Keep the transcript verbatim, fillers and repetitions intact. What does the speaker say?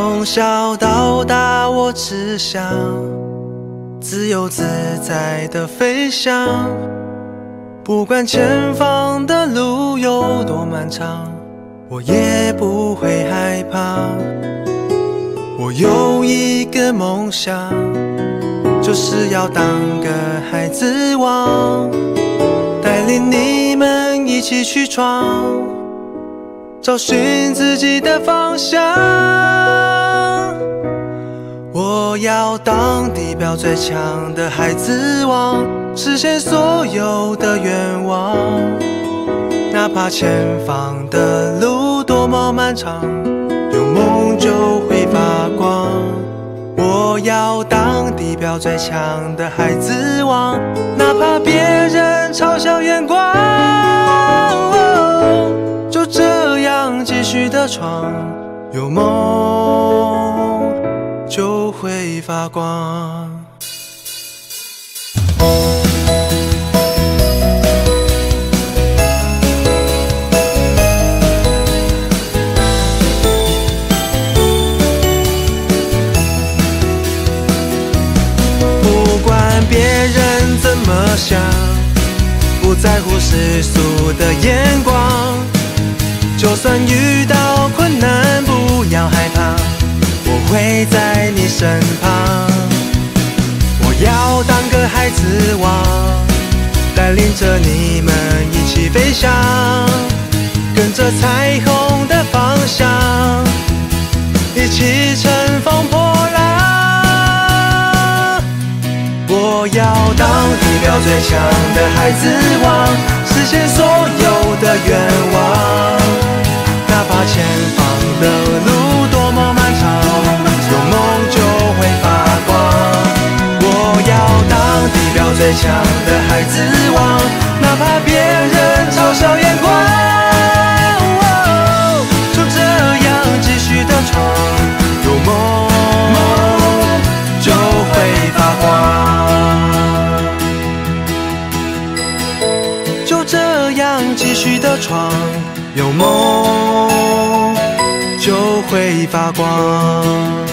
从小到大，我只想自由自在地飞翔，不管前方的路有多漫长，我也不会害怕。我有一个梦想，就是要当个孩子王，带领你们一起去闯，找寻自己的方向。我要当地表最强的孩子王，实现所有的愿望，哪怕前方的路多么漫长，有梦就会发光。我要当地表最强的孩子王，哪怕别人嘲笑眼光，就这样继续的闯，有梦就会发光。不管别人怎么想，不在乎世俗的眼光，就算遇到困难不要害怕，我会在你身旁。我要当个孩子王，带领着你们一起飞翔，跟着彩虹的方向，一起乘风破浪。我要当地表最强的孩子王，实现所有的愿望，哪怕前方的路多么漫长，有梦就会发光。我要当地表最强的孩子王，哪怕别人嘲笑眼光，就这样继续的闯，有梦就会发光。就这样继续的闯，有梦就会发光。